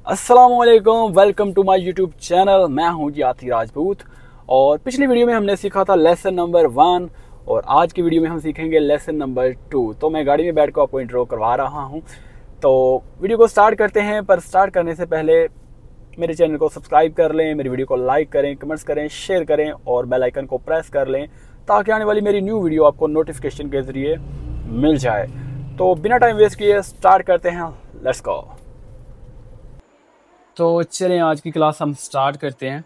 अस्सलामुअलैकुम, welcome to my YouTube channel. मैं हूं जी आती राजपूत। और पिछली वीडियो में हमने सीखा था लेसन नंबर 1 और आज की वीडियो में हम सीखेंगे लेसन नंबर 2। तो मैं गाड़ी में बैठ कर आपको इंट्रो करवा रहा हूं। तो वीडियो को स्टार्ट करते हैं, पर स्टार्ट करने से पहले मेरे चैनल को सब्सक्राइब कर लें, मेरी वीडियो को लाइक करें, कमेंट्स करें, शेयर करें और बेल आइकन को प्रेस कर लें ताकि आने वाली मेरी न्यू वीडियो आपको नोटिफिकेशन के ज़रिए मिल जाए। तो बिना टाइम वेस्ट किए स्टार्ट करते हैं, लेट्स गो। तो चलें आज की क्लास हम स्टार्ट करते हैं।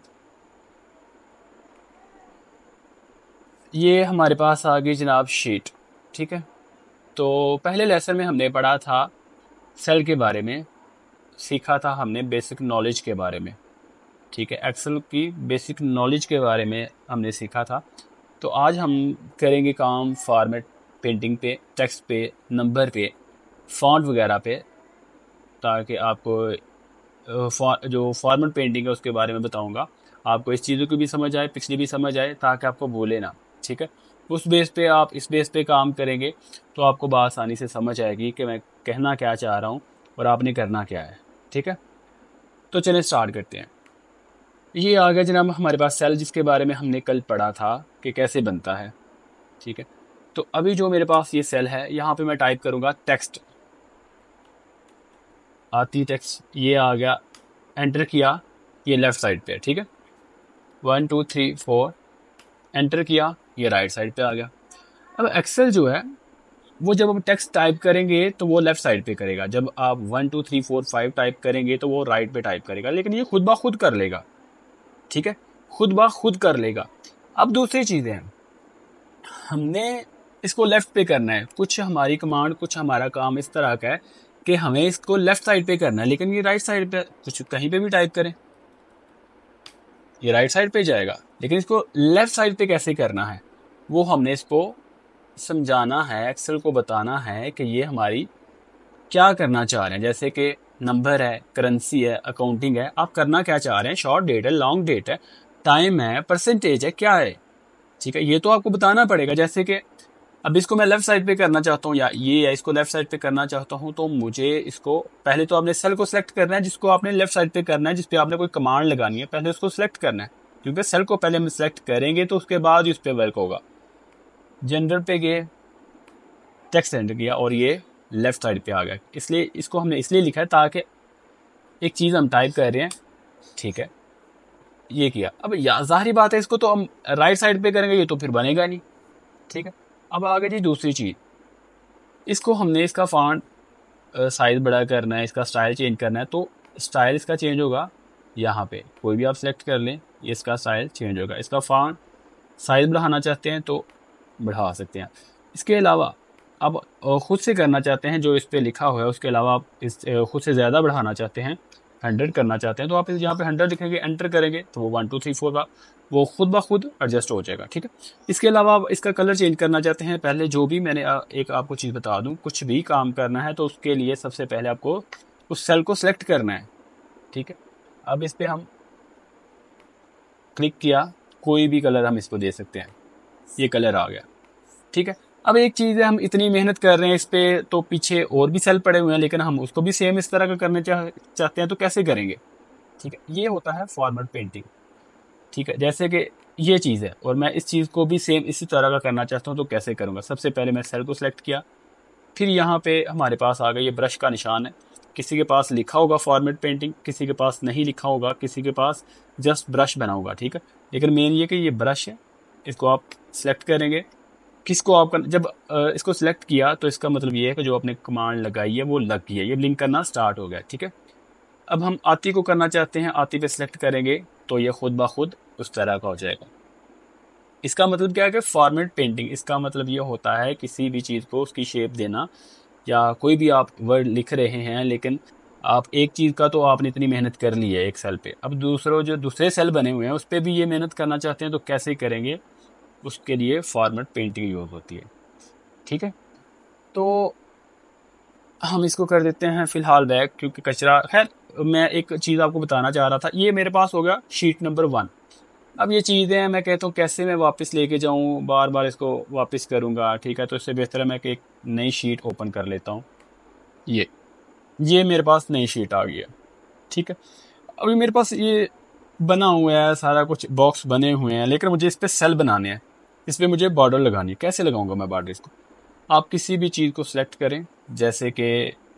ये हमारे पास आ गई जनाब शीट, ठीक है। तो पहले लेसन में हमने पढ़ा था सेल के बारे में, सीखा था हमने बेसिक नॉलेज के बारे में, ठीक है। एक्सेल की बेसिक नॉलेज के बारे में हमने सीखा था। तो आज हम करेंगे काम फॉर्मेट पेंटिंग पे, टेक्स्ट पे, नंबर पे, फॉन्ट वगैरह पे, ताकि आपको जो फॉर्मेट पेंटिंग है उसके बारे में बताऊंगा, आपको इस चीज़ों की भी समझ आए, पिछली भी समझ आए, ताकि आपको भूले ना, ठीक है। उस बेस पे आप इस बेस पे काम करेंगे तो आपको आसानी से समझ आएगी कि मैं कहना क्या चाह रहा हूँ और आपने करना क्या है, ठीक है। तो चलिए स्टार्ट करते हैं। ये आ गया जनाब हमारे पास सेल, जिसके बारे में हमने कल पढ़ा था कि कैसे बनता है, ठीक है। तो अभी जो मेरे पास ये सेल है, यहाँ पे मैं टाइप करूँगा टेक्स्ट, आती टेक्स्ट, ये आ गया, एंटर किया, ये लेफ़्ट साइड पे है, ठीक है। 1 2 3 4 एंटर किया, ये राइट साइड पे आ गया। अब एक्सेल जो है वो जब हम टेक्स्ट टाइप करेंगे तो वो लेफ्ट साइड पे करेगा, जब आप 1 2 3 4 5 टाइप करेंगे तो वो राइट पे टाइप करेगा, लेकिन ये खुद ब खुद कर लेगा, ठीक है, खुद ब खुद कर लेगा। अब दूसरी चीज़ें हैं, हमने इसको लेफ्ट पे करना है, कुछ हमारी कमांड, कुछ हमारा काम इस तरह का है कि हमें इसको लेफ्ट साइड पे करना है, लेकिन ये राइट साइड पे, कुछ कहीं पे भी टाइप करें ये राइट साइड पे जाएगा, लेकिन इसको लेफ्ट साइड पे कैसे करना है वो हमने इसको समझाना है, एक्सेल को बताना है कि ये हमारी क्या करना चाह रहे हैं। जैसे कि नंबर है, करेंसी है, अकाउंटिंग है, आप करना क्या चाह रहे हैं, शॉर्ट डेट है, लॉन्ग डेट है, टाइम है, परसेंटेज है, क्या है, ठीक है, ये तो आपको बताना पड़ेगा। जैसे कि अब इसको मैं लेफ्ट साइड पे करना चाहता हूँ, या ये है, इसको लेफ्ट साइड पे करना चाहता हूँ, तो मुझे इसको पहले तो आपने सेल को सिलेक्ट करना है जिसको आपने लेफ्ट साइड पे करना है, जिसपे आपने कोई कमांड लगानी है, पहले उसको सिलेक्ट करना है, क्योंकि सेल को पहले हम सिलेक्ट करेंगे तो उसके बाद उस पर वर्क होगा। जनरल पे गए, टेक्स्ट एंटर किया और ये लेफ्ट साइड पे आ गया, इसलिए इसको हमने इसलिए लिखा है ताकि एक चीज़ हम टाइप कर रहे हैं, ठीक है, ये किया। अब जाहिर बात है इसको तो हम राइट साइड पे करेंगे, ये तो फिर बनेगा नहीं, ठीक है। अब आगे जी दूसरी चीज़, इसको हमने इसका फॉन्ट साइज़ बड़ा करना है, इसका स्टाइल चेंज करना है, तो स्टाइल इसका चेंज होगा, यहाँ पे कोई भी आप सेलेक्ट कर लें, ये इसका स्टाइल चेंज होगा। इसका फॉन्ट साइज़ बढ़ाना चाहते हैं तो बढ़ा सकते हैं। इसके अलावा आप खुद से करना चाहते हैं, जो इस पर लिखा हुआ है उसके अलावा आप इस खुद से ज़्यादा बढ़ाना चाहते हैं, 100 करना चाहते हैं, तो आप यहाँ पे 100 लिखेंगे, एंटर करेंगे तो वो 1 2 3 4 का वो खुद ब खुद एडजस्ट हो जाएगा, ठीक है। इसके अलावा आप इसका कलर चेंज करना चाहते हैं, पहले जो भी मैंने एक आपको चीज़ बता दूं, कुछ भी काम करना है तो उसके लिए सबसे पहले आपको उस सेल को सिलेक्ट करना है, ठीक है। अब इस पर हम क्लिक किया, कोई भी कलर हम इसको दे सकते हैं, ये कलर आ गया, ठीक है। अब एक चीज़ है, हम इतनी मेहनत कर रहे हैं इस पर, तो पीछे और भी सेल पड़े हुए हैं, लेकिन हम उसको भी सेम इस तरह का करना चाहते हैं, तो कैसे करेंगे, ठीक है। ये होता है फॉर्मेट पेंटिंग, ठीक है। जैसे कि ये चीज़ है और मैं इस चीज़ को भी सेम इसी तरह का करना चाहता हूँ, तो कैसे करूँगा। सबसे पहले मैं सेल को सिलेक्ट किया, फिर यहाँ पे हमारे पास आ गया ये ब्रश का निशान है, किसी के पास लिखा होगा फॉर्मेट पेंटिंग, किसी के पास नहीं लिखा होगा, किसी के पास जस्ट ब्रश बना होगा, ठीक है। लेकिन मेन ये कि ये ब्रश है, इसको आप सिलेक्ट करेंगे। किसको आप जब इसको सिलेक्ट किया तो इसका मतलब ये है कि जो आपने कमांड लगाई है वो लग गई है, ये ब्लिंक करना स्टार्ट हो गया, ठीक है। अब हम आती को करना चाहते हैं, आती पे सिलेक्ट करेंगे तो ये खुद ब खुद उस तरह का हो जाएगा। इसका मतलब क्या है कि फॉर्मेट पेंटिंग, इसका मतलब ये होता है किसी भी चीज़ को उसकी शेप देना, या कोई भी आप वर्ड लिख रहे हैं, लेकिन आप एक चीज़ का तो आपने इतनी मेहनत कर ली है एक सेल पे, अब जो दूसरे सेल बने हुए हैं उस पर भी ये मेहनत करना चाहते हैं, तो कैसे करेंगे, उसके लिए फॉर्मेट पेंटिंग यूज़ होती है, ठीक है। तो हम इसको कर देते हैं फ़िलहाल बैक, क्योंकि कचरा, खैर मैं एक चीज़ आपको बताना चाह रहा था। ये मेरे पास हो गया शीट नंबर 1। अब ये चीज़ें हैं, मैं कहता हूँ कैसे मैं वापस लेके जाऊँ, बार बार इसको वापस करूँगा, ठीक है। तो इससे बेहतर है मैं एक नई शीट ओपन कर लेता हूँ। ये मेरे पास नई शीट आ गई है, ठीक है। अभी मेरे पास ये बना हुआ है, सारा कुछ बॉक्स बने हुए हैं, लेकिन मुझे इस पर सेल बनाने हैं, इस पर मुझे बॉर्डर लगानी है। कैसे लगाऊंगा मैं बॉर्डर इसको? आप किसी भी चीज़ को सिलेक्ट करें, जैसे कि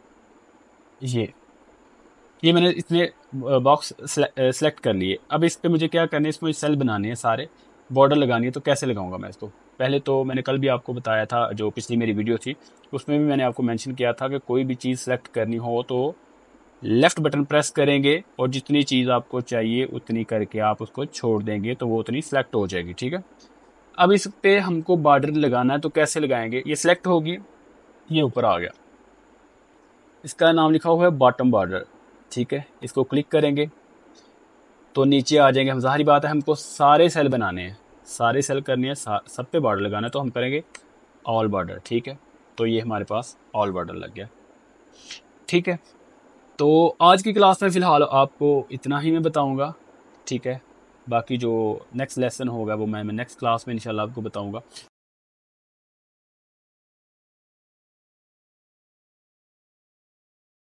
ये मैंने इतने बॉक्स सेलेक्ट कर लिए। अब इस पे मुझे क्या करना है, इसमें सेल बनाने हैं, सारे बॉर्डर लगानी है। तो कैसे लगाऊंगा मैं इसको? पहले तो मैंने कल भी आपको बताया था, जो पिछली मेरी वीडियो थी उसमें भी मैंने आपको मेंशन किया था कि कोई भी चीज़ सेलेक्ट करनी हो तो लेफ़्ट बटन प्रेस करेंगे और जितनी चीज़ आपको चाहिए उतनी करके आप उसको छोड़ देंगे तो वो उतनी सेलेक्ट हो जाएगी, ठीक है। अब इस पे हमको बॉर्डर लगाना है, तो कैसे लगाएंगे? ये सिलेक्ट होगी, ये ऊपर आ गया, इसका नाम लिखा हुआ है बॉटम बॉर्डर, ठीक है। इसको क्लिक करेंगे तो नीचे आ जाएंगे। हम ज़ाहिर बात है हमको सारे सेल बनाने हैं, सारे सेल करनी है, सब पे बॉर्डर लगाना है, तो हम करेंगे ऑल बॉर्डर, ठीक है। तो ये हमारे पास ऑल बॉर्डर लग गया, ठीक है। तो आज की क्लास में फ़िलहाल आपको इतना ही मैं बताऊंगा, ठीक है। बाकी जो नेक्स्ट लेसन होगा वो मैं नेक्स्ट क्लास में इंशाल्लाह आपको बताऊंगा।